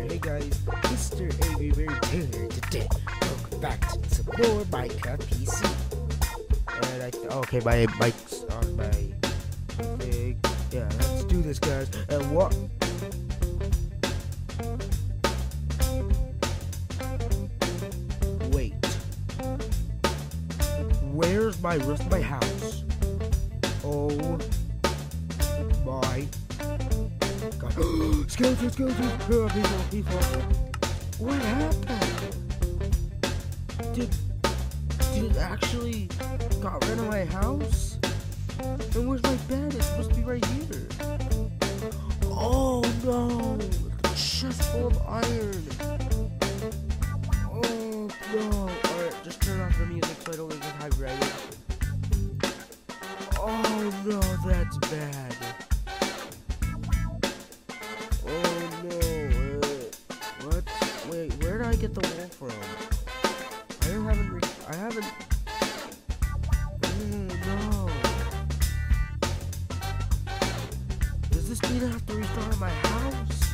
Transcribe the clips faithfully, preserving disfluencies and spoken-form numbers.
there. Hey guys, Mister Herobrine here today. Welcome back to some more Minecraft P C. And I th okay, my mic's on my thing. Yeah, let's do this, guys. And what? Wait. Where's my roof of my house? Oh my God. Skeleton, skeleton, oh, people, people. What happened? Did, did it actually got rid of my house? And where's my bed? It's supposed to be right here. Oh no! The chest full of iron. Oh no! Alright, just turn off the music so I don't get copyrighted. Oh no, that's bad. Oh no, wait, what? Wait, where did I get the wool from? I haven't, re I haven't, oh no. Does this mean I have to restart my house?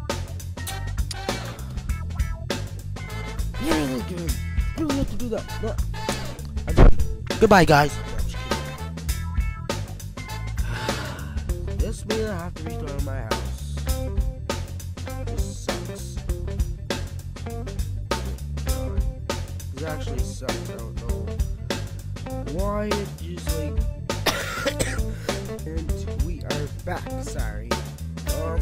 Yeah, okay. You don't have to do that. No. I'm done. Goodbye, guys. This means I have to restart my house. This sucks. God. This actually sucks. I don't know why it just like. And we are back. Sorry. Um.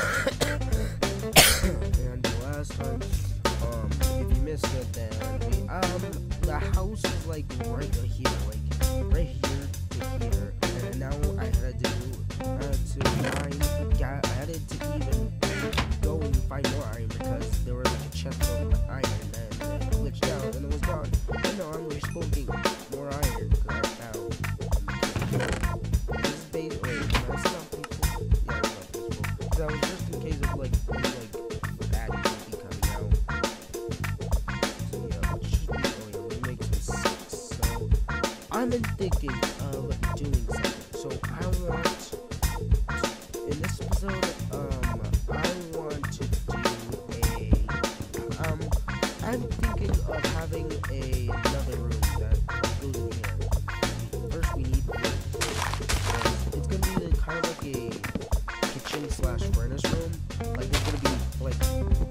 And the last time, um, if you missed it, then we um the house is like right here, like right here to here, and now I had to do. I had to find, yeah, I had to even go and find more iron because there was like a chest full of iron and it glitched out and it was gone. And now I'm respawning more iron because I found. This is basically, can I stop people? Yeah, I stop people. Because I was just in case of like, any, like, baddies would be coming out. So yeah, it should be going on. It makes me sick. So, I've been thinking of doing something. So, I want. In this episode, um, I want to do a, um, I'm thinking of having a, another room that goes in here. First we need wood. It's gonna be kind of like a kitchen slash furnace room. Like it's gonna be like,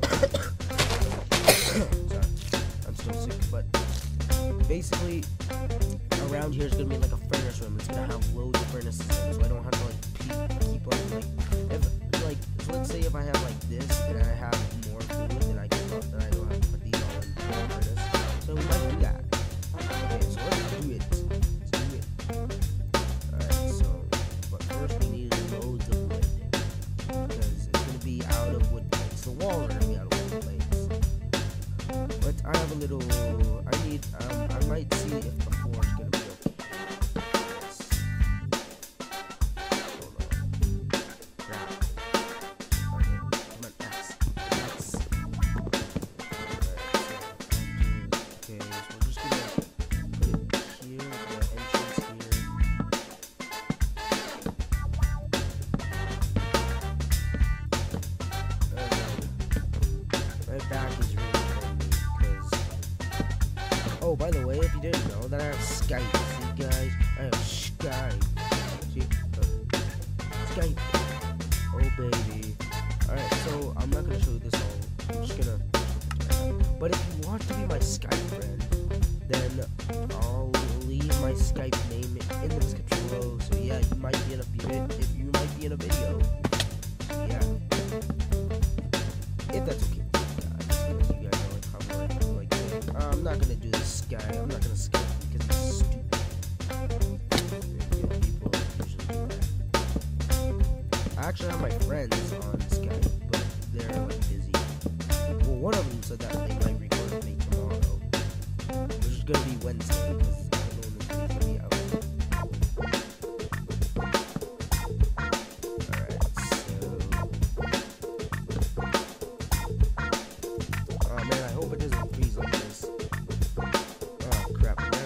sorry, I'm still sick, but basically around here is gonna be like a furnace room. It's gonna have loads of furnaces in it, so I don't have to like keep on like, if like, so let's say if I have like this and I have more food and I can then I don't have to put these all in the furnace. So we might do that. Okay, so let's do it. Let's do it. Alright, so but first we need loads of wood. Because it's gonna be out of wood planks. The walls are gonna be out of wood planks. But I have a little I need um I might see if the floor is gonna be okay. Oh, by the way, if you didn't know, that I have Skype. See, guys, I have Skype. See, uh, Skype. Oh, baby. Alright, so I'm not gonna show you this all. I'm just gonna. But if you want to be my Skype friend, then I'll leave my Skype name in the description below. So yeah, you might be in a video. If you might be in a video, so yeah. If that's okay. You guys know, like, how like, like saying, uh, I'm not gonna do this guy. I'm not gonna skip him because he's stupid. Yeah, people usually do that. I actually have my friends on Skype, but they're like busy. Well, one of them said that they might record with me tomorrow, which is gonna be Wednesday because I don't know when this video's gonna be out. Alright, so. Oh man, I hope it doesn't freeze like this. Oh crap.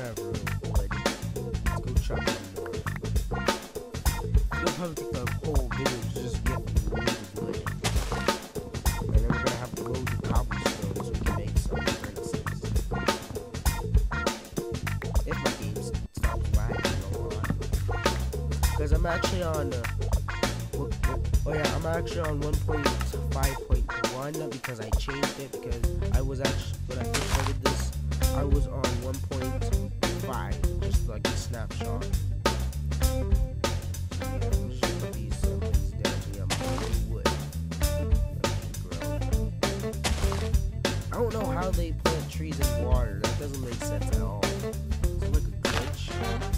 I'm actually on. Uh, what, what, oh yeah, I'm actually on one point five point one because I changed it because I was actually when I first started this, I was on one point five, just like a snapshot. So yeah, I'm just gonna put these uh, things down so we have more wood. I don't know how they plant trees in water. That doesn't make sense at all. It's like a glitch.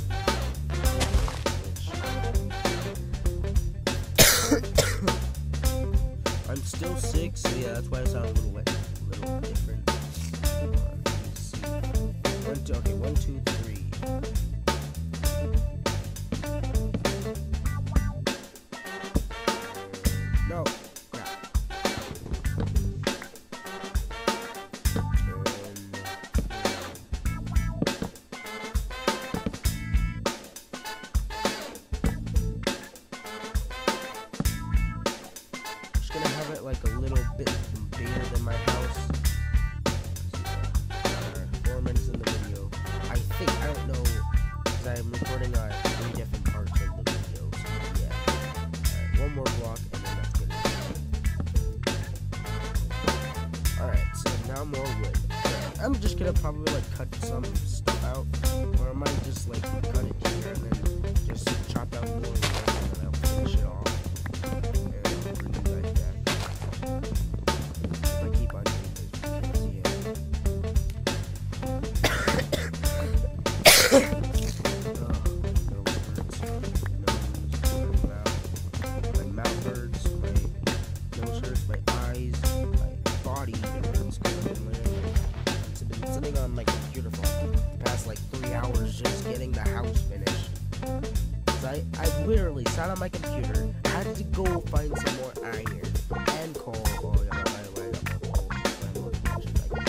I'm still sick, so yeah, that's why I sound a little, wet, little different. Hold on, let me see. One, two, okay, one, two, three. No, crap. Like a little bit bigger than my house. Uh, four minutes in the video. I think, I don't know, because I'm recording uh, three different parts of the video. So yeah. Alright, one more block and then that's good. Alright, so now more wood. Right, I'm just gonna probably like cut some stuff out. Or I might just like cut it here and then just chop out more wood and then I'll finish it off. On my computer for the past like three hours just getting the house finished. I, I literally sat on my computer, had to go find some more iron and coal. Oh yeah, by the way, I got more coal.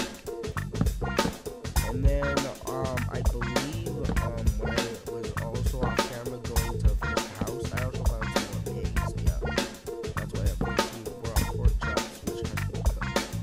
And then um I believe um when I was also off camera going to finish the house, I also found some more pigs. So yeah, that's why I have fourteen. We're on pork chops, which has been cooked.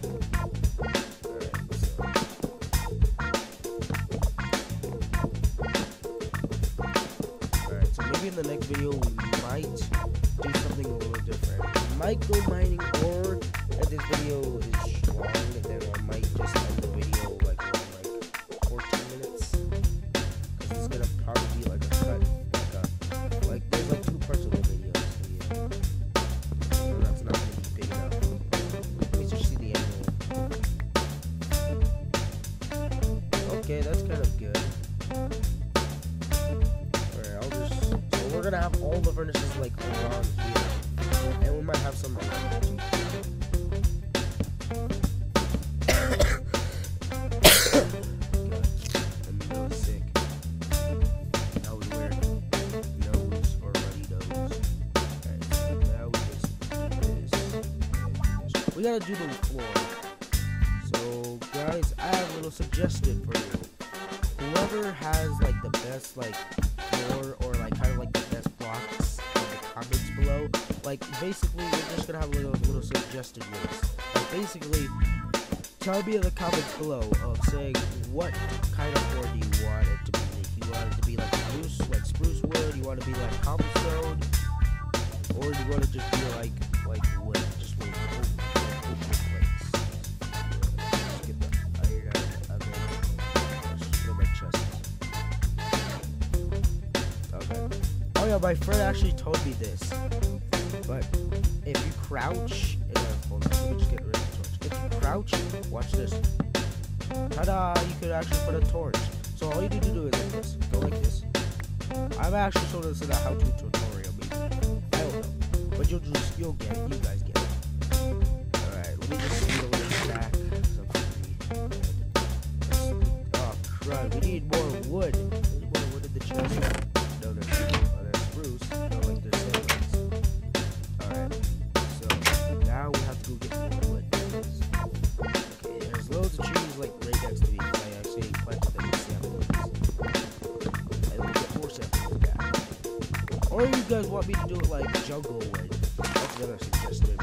Maybe in the next video we might do something a little different. We might go mining, or if this video is long, then I might just end the video like in like fourteen minutes. Cause it's gonna probably be like a cut, like a like there's like two parts of the video. So yeah, and that's not gonna be big enough. Let me just see the angle. Okay, that's kind of good. We're gonna have all the furnaces like around here, and we might have some around here. I'm really sick. That was weird. Nose or ruddy nose. Alright, so now we just do this, and this. We gotta do the floor. So guys, I have a little suggestion for you. Whoever has like the best like floor or like kind of like the best blocks in the comments below, like basically we're just gonna have a little little suggested list. Like basically tell me in the comments below of saying what kind of floor do you want it to be. If you want it to be like spruce, like spruce wood, you want to be like cobblestone, or you want to just be like like wood, just wood. Oh yeah, my friend actually told me this, but if you crouch, uh, hold on, let me just get rid of the torch. If you crouch, watch this. Ta-da! You could actually put a torch. So all you need to do is like this. Go like this. I've actually showed this in a how-to tutorial, maybe. I don't know, but you'll just you'll get it. You guys get it. All right, let me just see a little stack. Oh crud! We need more wood. We need more wood in the chest. No, no, no. Now we have to go get more wood. Okay, there's loads of trees like right next to me. I actually planted them in samples. And we'll get more samples back. Or you guys want me to do it like jungle wood? That's another suggestion.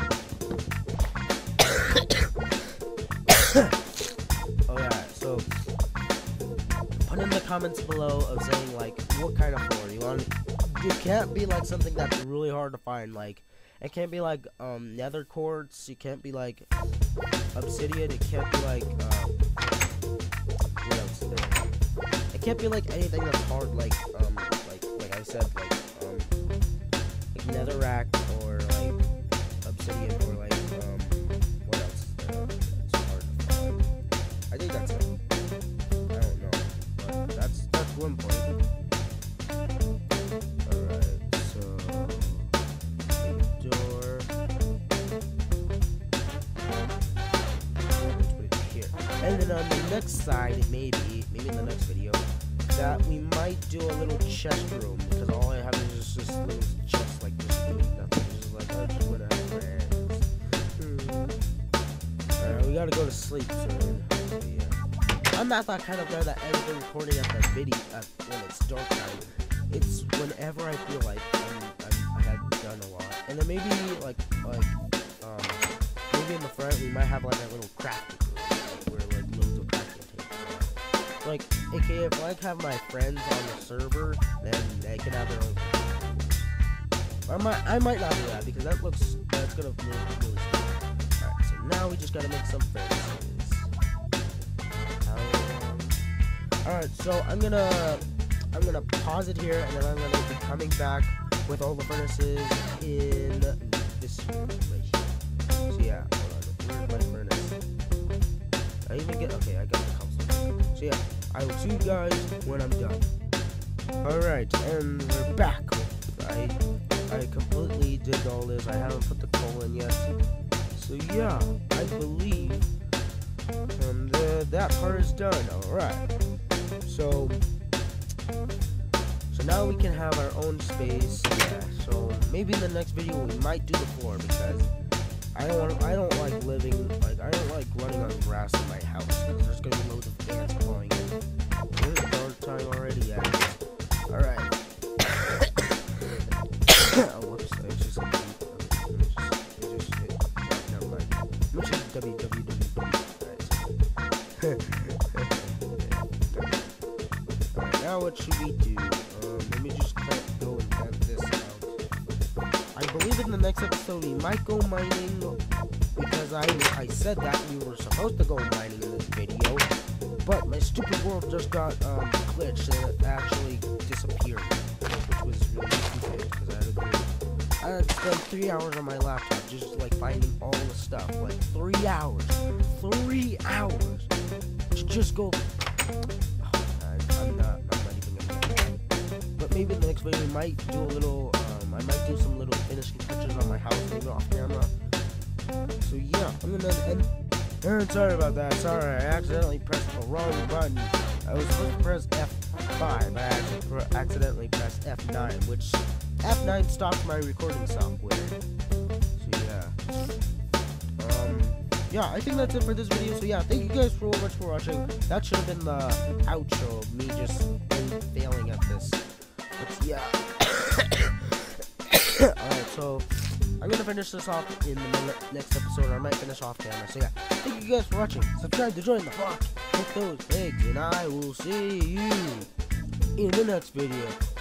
Oh yeah, so put in the comments below of saying like what kind of floor you want. it can't be like something that's really hard to find. Like, it can't be like um nether quartz. It can't be like obsidian. It can't be like uh, what else? It can't be like anything that's hard. Like um like like I said like um like netherrack or like obsidian or like um what else? Uh, it's hard to find. I think that's it. I don't know, but that's that's one point. And then on the next side, maybe, maybe in the next video, that we might do a little chest room, because all I have is just this little chest, like, just doing nothing. It's just like, I just want to have friends. Hmm. Alright, we gotta go to sleep soon. So, yeah. I'm not that kind of guy that ends the recording at the video, at, when it's dark time. It's whenever I feel like I'm, I'm, I have done a lot. And then maybe, like, like, um, maybe in the front, we might have, like, a little crafting. Like, aka if I like have my friends on the server, then they can have their own. I might, I might not do that because that looks, that's gonna look really stupid. Alright, so now we just gotta make some furnaces. Um, Alright, so I'm gonna, I'm gonna pause it here, and then I'm gonna be coming back with all the furnaces in this room right here. So yeah, hold on, where's my furnace? I even get, okay, I got the console. So yeah, I will see you guys when I'm done. Alright, and we're back. I I completely did all this. I haven't put the coal in yet. So yeah, I believe um, the, that part is done. Alright. So so now we can have our own space. Yeah, so maybe in the next video we might do the floor because I don't want. I don't like living. Like I don't like running on grass in my house because there's gonna be loads of ants calling in. It's dark time already. Yeah. All right. Oh, whoops! I just. It just. It just. It, never mind. Which is w w w. Alright, now what should we do? Um, let me just go and plant this out. I believe in the next episode we might go mining because I I said that we were supposed to go mining in this video, but my stupid world just got um, glitched and it actually disappeared, which was really stupid because I had to do, I had to spend three hours on my laptop just like finding all the stuff, like three hours, three hours to just go. Oh, I, I'm not, I'm not even gonna get it. But maybe in the next video we might do a little. Um, I might do some little finishing touches on my house, maybe off camera. So yeah, I'm gonna end. And sorry about that. Sorry, I accidentally pressed the wrong button. I was supposed to press F five, but I actually pr accidentally pressed F nine, which F nine stopped my recording software. So yeah. Um. Yeah, I think that's it for this video. So yeah, thank you guys so much for watching. That should have been the outro of me just failing at this. But yeah. Alright, so I'm gonna finish this off in the next episode, or I might finish off camera. So yeah, thank you guys for watching. Subscribe to join the flock. Hit those pigs, and I will see you in the next video.